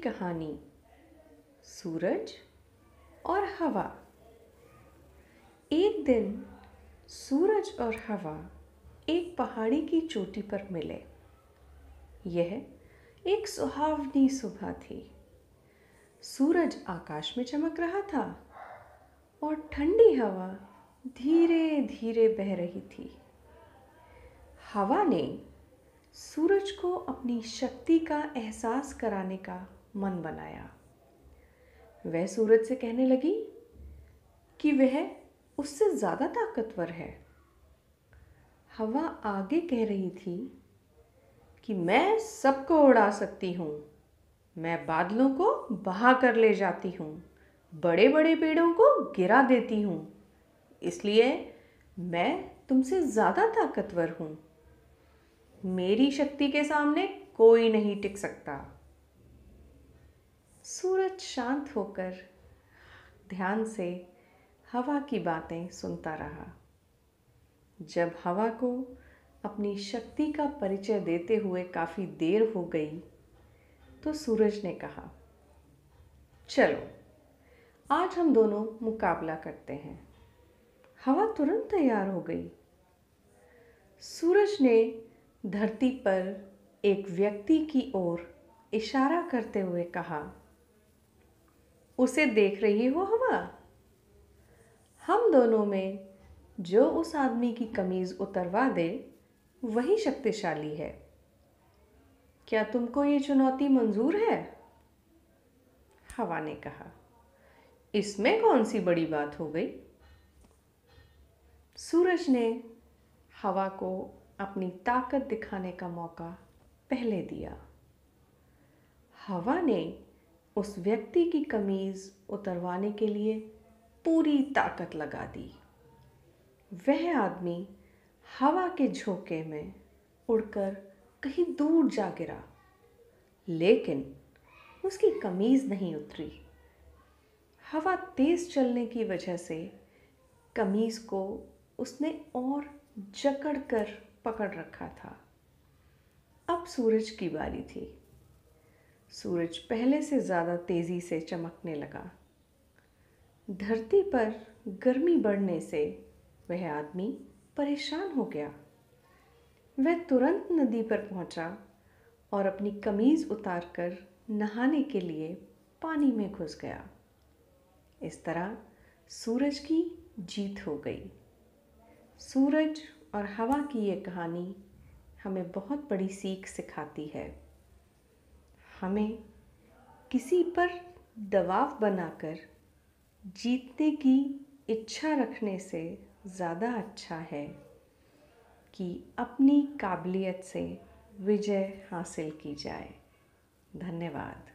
कहानी सूरज और हवा। एक दिन सूरज और हवा एक पहाड़ी की चोटी पर मिले। यह एक सुहावनी सुबह थी। सूरज आकाश में चमक रहा था और ठंडी हवा धीरे धीरे बह रही थी। हवा ने सूरज को अपनी शक्ति का एहसास कराने का मन बनाया। वह सूरज से कहने लगी कि वह उससे ज़्यादा ताकतवर है। हवा आगे कह रही थी कि मैं सबको उड़ा सकती हूँ, मैं बादलों को बहा कर ले जाती हूँ, बड़े बड़े पेड़ों को गिरा देती हूँ, इसलिए मैं तुमसे ज़्यादा ताकतवर हूँ। मेरी शक्ति के सामने कोई नहीं टिक सकता। सूरज शांत होकर ध्यान से हवा की बातें सुनता रहा। जब हवा को अपनी शक्ति का परिचय देते हुए काफ़ी देर हो गई तो सूरज ने कहा, चलो आज हम दोनों मुकाबला करते हैं। हवा तुरंत तैयार हो गई। सूरज ने धरती पर एक व्यक्ति की ओर इशारा करते हुए कहा, उसे देख रही हो हवा? हम दोनों में जो उस आदमी की कमीज उतरवा दे वही शक्तिशाली है। क्या तुमको ये चुनौती मंजूर है? हवा ने कहा, इसमें कौन सी बड़ी बात हो गई। सूरज ने हवा को अपनी ताकत दिखाने का मौका पहले दिया। हवा ने उस व्यक्ति की कमीज उतरवाने के लिए पूरी ताकत लगा दी। वह आदमी हवा के झोंके में उड़कर कहीं दूर जा गिरा, लेकिन उसकी कमीज नहीं उतरी। हवा तेज चलने की वजह से कमीज को उसने और जकड़कर पकड़ रखा था। अब सूरज की बारी थी। सूरज पहले से ज़्यादा तेज़ी से चमकने लगा। धरती पर गर्मी बढ़ने से वह आदमी परेशान हो गया। वह तुरंत नदी पर पहुंचा और अपनी कमीज उतारकर नहाने के लिए पानी में घुस गया। इस तरह सूरज की जीत हो गई। सूरज और हवा की ये कहानी हमें बहुत बड़ी सीख सिखाती है। हमें किसी पर दबाव बनाकर जीतने की इच्छा रखने से ज़्यादा अच्छा है कि अपनी काबिलियत से विजय हासिल की जाए। धन्यवाद।